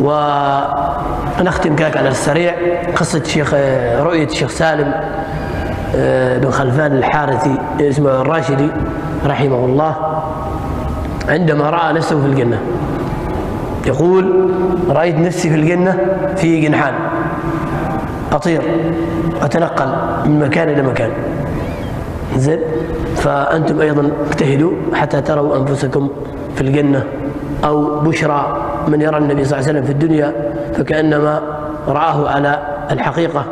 ونختم كاك على السريع قصة رؤية الشيخ سالم بن خلفان الحارثي اسمه الراشدي رحمه الله عندما رأى نفسه في الجنة. يقول: رأيت نفسي في الجنة في جنحان، أطير أتنقل من مكان إلى مكان. زين، فأنتم أيضا اجتهدوا حتى تروا أنفسكم في الجنة، أو بشرى من يرى النبي صلى الله عليه وسلم في الدنيا فكأنما رآه على الحقيقة.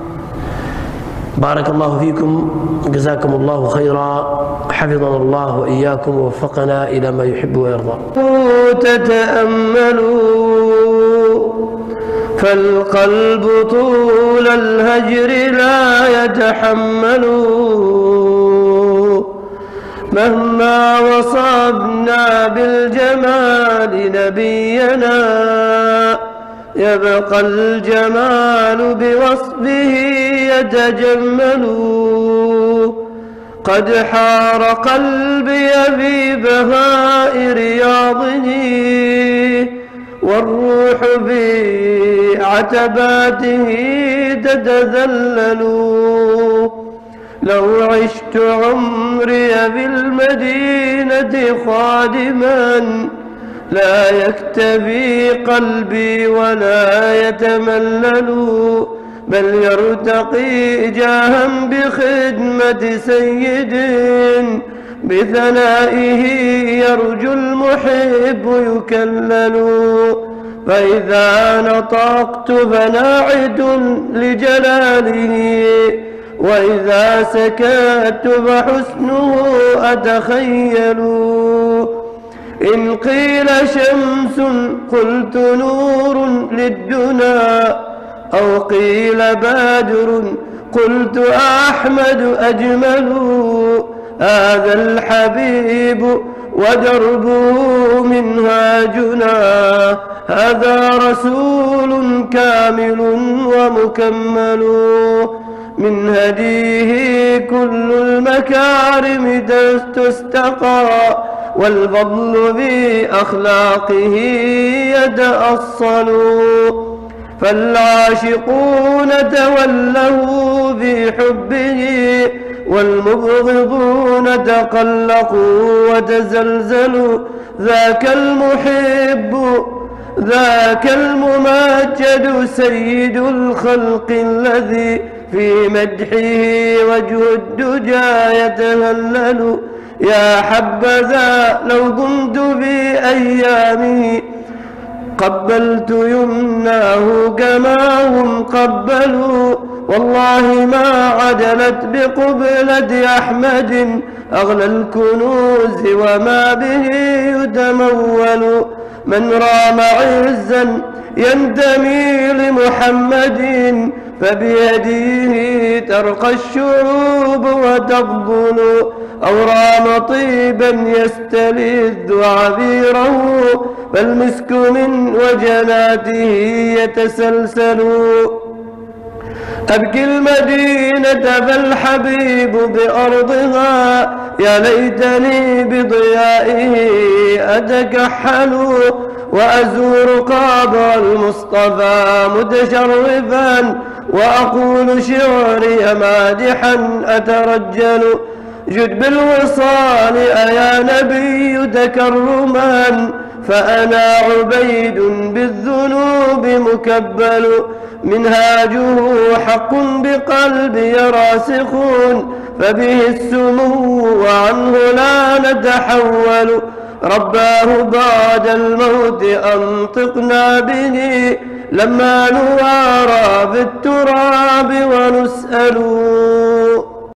بارك الله فيكم، جزاكم الله خيرا، حفظنا الله وإياكم ووفقنا إلى ما يحب ويرضى. تتأملوا فالقلب طول الهجر لا يتحمل، مهما وصفنا بالجمال نبينا يبقى الجمال بوصفه يتجمل. قد حار قلبي في بهاء رياضه والروح في عتباته تتذلل. لو عشت عمري بالمدينة خادما لا يكتفي قلبي ولا يتملل، بل يرتقي جاها بخدمة سيد بثنائه يرجو المحب يكلل. فإذا نطقت فناعت لجلاله، وإذا سكت فحسنه أتخيل. إن قيل شمس قلت نور للدنا، أو قيل بدر قلت أحمد أجمل. هذا الحبيب ودربه منهاجنا، هذا رسول كامل ومكمل. من هديه كل المكارم تستقى، والفضل بأخلاقه يتأصل. فالعاشقون تولوا بحبه، والمبغضون تقلقوا وتزلزلوا. ذاك المحب ذاك الممجد سيد الخلق الذي في مدحه وجه الدجى يتهلل. يا حبذا لو كنت في أيامه قبلت يمناه كما هم قبلوا. والله ما عدلت بقبلة أحمد أغلى الكنوز وما به يتمول. من رام عزا ينتمي لمحمد فبيده ترقى الشعوب وتفضل. أو رام طيبا يستلذ عبيره فالمسك من وجناته يتسلسل. أبكي المدينة فالحبيب بأرضها، يا ليتني بضيائه أتكحل. وأزور قبر المصطفى متشرفا، وأقول شعري مادحا أترجل. جد بالوصال أيا نبي تكرما، فأنا عبيد بالذنوب مكبل. منهاجه حق بقلبي راسخ، فبه السمو وعنه لا نتحول. رباه بعد الموت أنطقنا به، لما نوارى في التراب ونسأل.